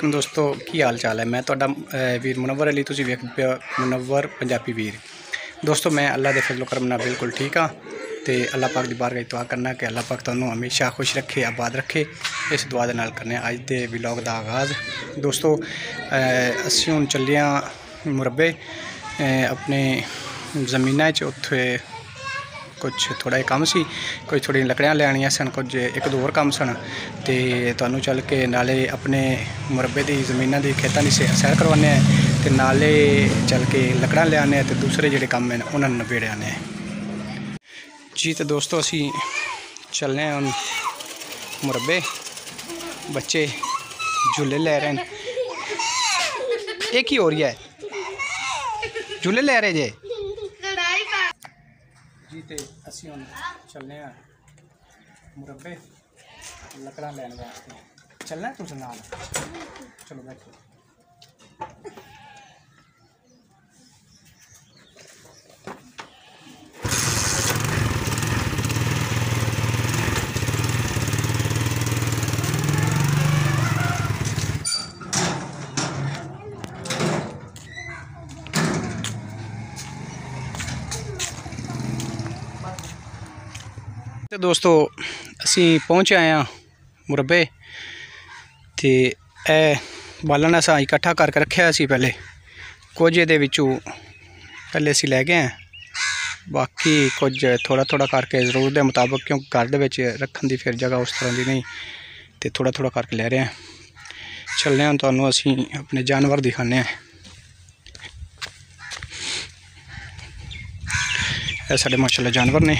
वालेकुम दोस्तों, की हाल चाल है। मैं तुहाडा वीर मुनव्वर अली, तुसीं वेख पे मुनव्वर पंजाबी वीर। दोस्तों मैं अल्लाह के फजलो करम नाल बिल्कुल ठीक हाँ। तो अल्लाह पाक की बारगाह दुआ करना कि अल्लाह पाक तुहानूं हमेशा खुश रखे, आबाद रखे। इस दुआ दे नाल करने अज दे व्लॉग का आगाज़। दोस्तों असीं हुण चले आं मुरब्बे अपने जमीना च। उत्थे कुछ थोड़ा कम सी, कोई थोड़ी लकड़ियां लैनियां सन, कुछ एक दो होर कम सन। तो तुहानूं चल के नाले अपने मुरब्बे दी ज़मीनां दी खेतां दी सैर करवाने ते नाले चल के लकड़ां ले आने ते दूसरे जिहड़े कम हैं उन्हां नूं नबेड़े आने जी। तो दोस्तों असीं चलने हुण मुरब्बे। बच्चे झूले लै रहे हैं। एक ही हो रही है, झूले लै रहे जे जी। तो असीं हुण चलने मुरब्बे लकड़ां लैण वास्ते। चलना तुस नाल? चलो बैठो। तो दोस्तों असी पहुँच आए हैं मुरब्बे। तो यह बालन असा इकट्ठा करके रखा सी पहले। कुछ ये पहले असी लै गए हैं, बाकी कुछ थोड़ा थोड़ा करके जरूरत के मुताबिक, क्योंकि घर के रखने की फिर जगह उस तरह की नहीं, तो थोड़ा थोड़ा करके लै रहे हैं। चलने हैं तुहानूं असी अपने जानवर दिखाने हैं। यह साढ़े माशाल्लाह जानवर ने,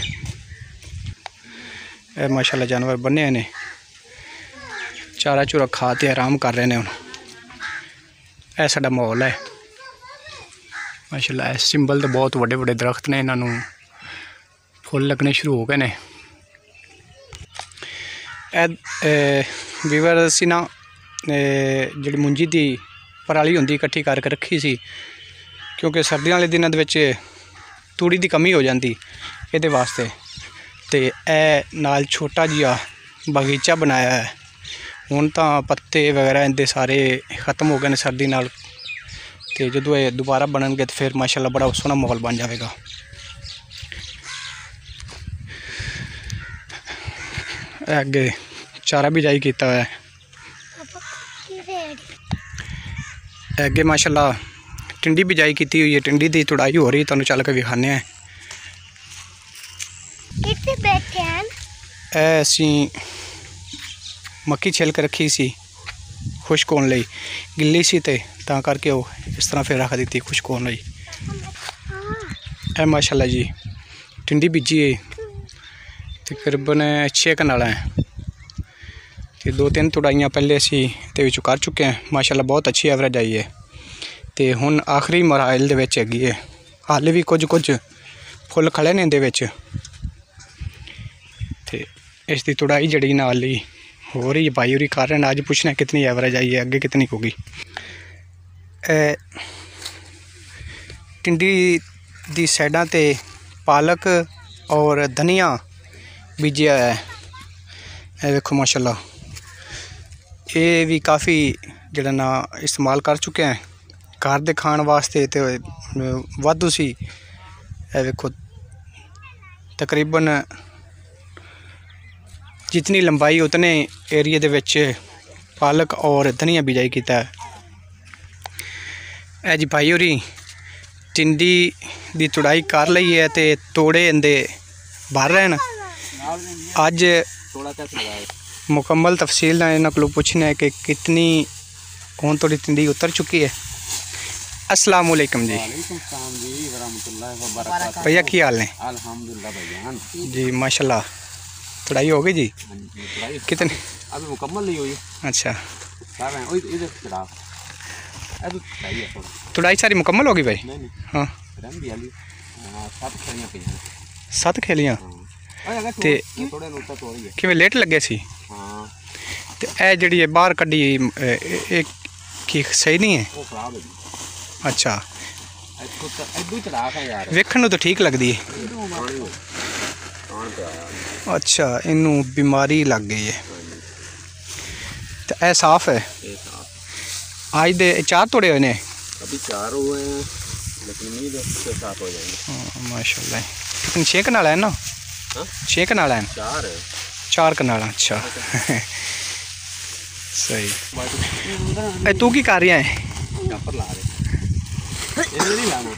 यह माशाल्लाह जानवर बने ने, चारा चूरा खा के आराम कर रहे हैं। हुण यह साडा माहौल है माशाल्लाह। सिंबल तो बहुत वड्डे वड्डे दरख्त ने, इन्हों फुल लगने शुरू हो गए ने। वीवर असीं ना जिहड़ी मुंजी दी पराली हुंदी इकट्ठी करके रखी सी, क्योंकि सर्दियों वाले दिनों दे तूड़ी की कमी हो जाती ये वास्ते। तो यह नाल छोटा जिहा बगीचा बनाया है। हुण तो पत्ते वगैरह इनके सारे खत्म हो गए हैं सर्दी नाल। तो जो ये दोबारा बननगे तो फिर माशाल्लाह बड़ा सोहना माहौल बन जाएगा। अगे चारा भी जाई किया है। अगे माशाल्लाह टिंडी बिजाई की हुई है, टिंडी की तुड़ाई हो रही, तुहानूं चल के विखाने हैं। असीं मक्की छिल के रखी सी खुश्क होने लई, गिल्ली सी ते तां करके वो इस तरह फिर रख दी खुश्क होने लई। माशाल्लाह जी टिंडी बीजी है, तकरीबन 6 कनाल हैं। तो 2-3 तुड़ाइयाँ पहले असी तो कर चुके हैं। माशाल्लाह बहुत अच्छी एवरेज आई है। तो हुण आखिरी मरहल दे विच हैगी है, हाले भी कुछ कुछ फुल खड़े ने इहदे विच। तो इसकी तुड़ाई जड़ी नाल ही हो रही है, भाई होरी कर रहे हैं। अज पुछना कितनी एवरेज आई है, अगे कितनी होगी। टिंडी दी साइडां ते पालक और धनिया बीजिया है। यह देखो माशाल्लाह, ये भी काफ़ी जड़ा ना इस्तेमाल कर चुके हैं घर दे खाण वास्ते। तो वाधू सी। यह देखो तकरीबन जितनी लंबाई उतने एरिए दे विच पालक और धनिया बिजाई किया है। ए जी भाई होरी टिंडी दी तुड़ाई कर लई है, तो तोड़े इंदे भर रहे हैं। अज मुकम्मल तफसील इन्हों को पूछना है कि कितनी हुण थोड़ी टिंडी उतर चुकी है। अस्सलाम वालेकुम जी। भैया की हाल ने? जी माशाल्लाह तुड़ाई हो गई जी? कितनी अभी मुकम्मल नहीं हुई। अच्छा तुड़ाई सारी मुकम्मल होगी भाई? हाँ 7 खेलियाँ। कि लेट लगे सी? तो यह जी बाहर कड्डी की सही नहीं है? अच्छा वेखण तो ठीक लगती है। अच्छा इनू बीमारी लग गई है। तो यह साफ है? आज दे 4 तोड़े हुए ने? अभी 4 हुए हैं, लेकिन उम्मीद है 6-7 हो जाएंगे। माशाल्लाह। कितने 6 कनाल है ना? 6 कनाल है? 4 है। 4 कनाल। अच्छा सही। तू की कर रहा है? पर ला रहे इधर नहीं लाना।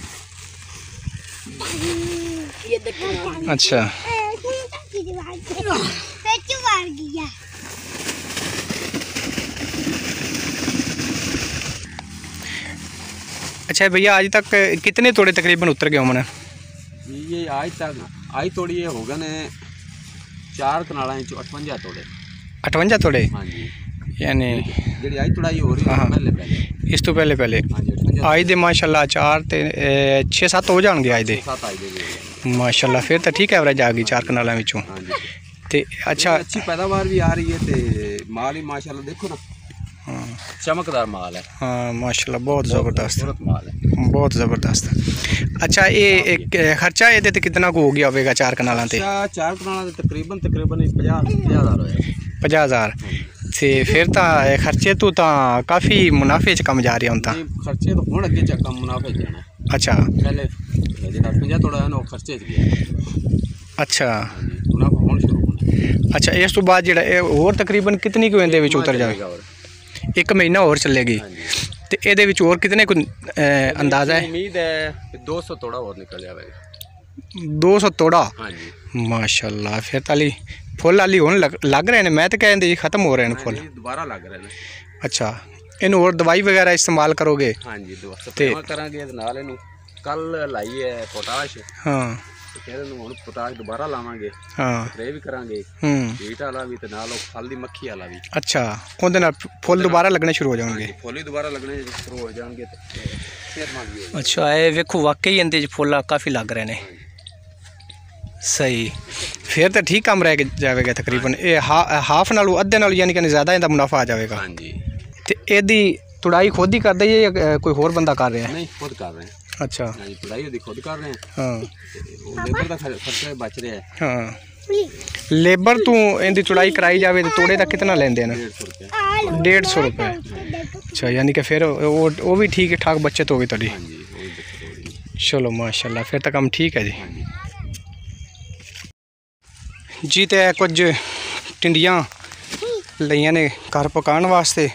ये देखो। अच्छा अच्छा भैया, आज तक कितने तोड़े तकरीबन उतर गए होने? ये आज तोड़ी ये हो गए ने 4 कनालों 58 तोड़े। 58 तोड़े? हाँ जी। यानी जी आज तोड़ाई हो रही है पहले इस तो पहले हाँ जी। आज दे माशाल्लाह 4 ते 6-7 हो जाएंगे आज दे। 7 माशाल्लाह, फिर तो ठीक एवरेज आ गई 4 कनालों विचों। हाँ जी। ते अच्छा अच्छी पैदावार भी आ रही है ते माल ही माशाल्लाह देखो ना। हाँ चमकदार माल है। हाँ माशाल्लाह, बहुत ज़बरदस्त माल है, बहुत ज़बरदस्त। अच्छा ये खर्चा ये ते कितना को हो गया होगा 4 कनालों ते? 4 कनालों तकरीबन 50,000 होया। 50,000 ते फिर तो खर्चे तो काफ़ी मुनाफे च कम जा रहे होता। खर्चे तो हुण अगे कम मुनाफे च जाना। अच्छा पहले जेड़ा 50 तोड़ा है ना खर्चे च गया। अच्छा मुनाफा हुण शुरू होना। अच्छा इस तो बाद जेड़ा होर तकरीबन कितनी को इहदे विच उतर जाएगा? 1 महीना और चलेगी तो ये और कितने को अंदाज़ा है? उम्मीद है 200 तोड़ा और निकल जाएगा। 200 तोड़ा? हाँ जी। माशाल्लाह, फिर ताली फुल आली होने लग रहे हैं। मैं तो कहते जी खत्म हो रहे हैं फुल। दोबारा लग रहे हैं। अच्छा इन और दवाई वगैरह इस्तेमाल करोगे? हाँ जी, दवा करांगे नाल इनू कल लाई है पोटाश। हाँ फिर इनू पोटाश दोबारा लावांगे। हाँ स्प्रे भी करांगे हीट वाला भी ते नाल फल दी मक्खी वाला भी। अच्छा उहदे नाल फुल दोबारा लगने शुरू हो जाएंगे? फुल ही दोबारा लगने शुरू हो जाएंगे ते सेहतमंद भी होगी। अच्छा ये वेखो वाकई इंदे फुल काफ़ी लग रहे हैं। सही, फिर तो ठीक काम रह जाएगा तकरीबन। ये हाफ नालों अद्धे नालों यानी कि ज़्यादा इहदा मुनाफा आ जाएगा। हाँ जी। तो यदी तुड़ाई खुद ही कर दे या कोई होर बंदा कर रहा है? नहीं खुद कर रहे हैं। अच्छा तुड़ाई खुद कर रहे हैं। हाँ लेबर का खर्चा बच रहा है। हाँ लेबर तू इनकी तुड़ाई कराई जाए तो तोड़े का कितना लेंदे हैं? 150 रुपये। अच्छा यानी कि फिर वो भी ठीक ठाक बचत होगी थोड़ी। चलो माशाल्लाह, फिर तो काम ठीक है जी। जी तो कुछ टिंडियां लईयां ने घर पकाने वास्ते।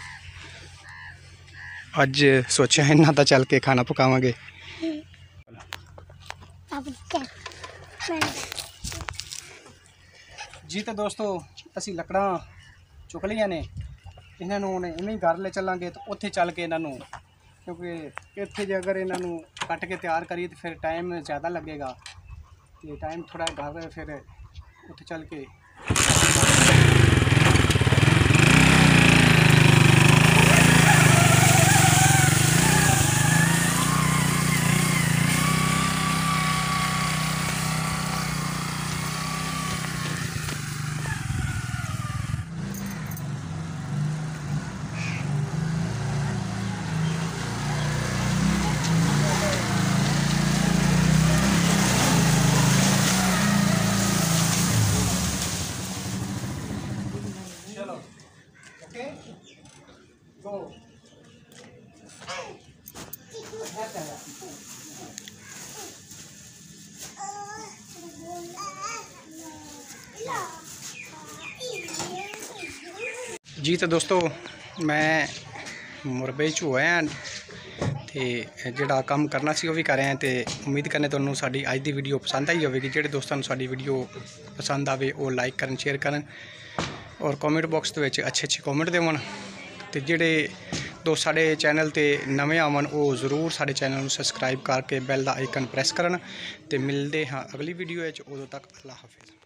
अज सोचा इन्हां दा चल के खाना पकावांगे। जी तो दोस्तों असी लकड़ा चुक लिया ने, इन्हों ने इवें घर ले चलांगे तो उत्थे चल के इन्हों, क्योंकि इत्थे जे अगर इन्हों कट के तैयार करिए तो फिर टाइम ज़्यादा लगेगा। तो टाइम थोड़ा घर फिर उत्थे चल के जी तो दोस्तों मैं मुरबे च होया ते जिहड़ा काम करना सी वो भी कर रहे हैं। तो उम्मीद करने तुहानूं साडी अज दी वीडियो पसंद आई होगी। जिहड़े दोस्तां नूं साडी वीडियो पसंद आवे वो लाइक करन, शेयर करन और कॉमेंट बॉक्स दे विच अच्छे अच्छे कॉमेंट देवन। तो जिहड़े दोस्त साडे चैनल ते नवे आवन वो जरूर साडे चैनल नूं सबसक्राइब करके बैल दा आइकन प्रेस करन। ते मिलदे हाँ अगली वीडियो विच, उदों तक अल्लाह हाफिज़।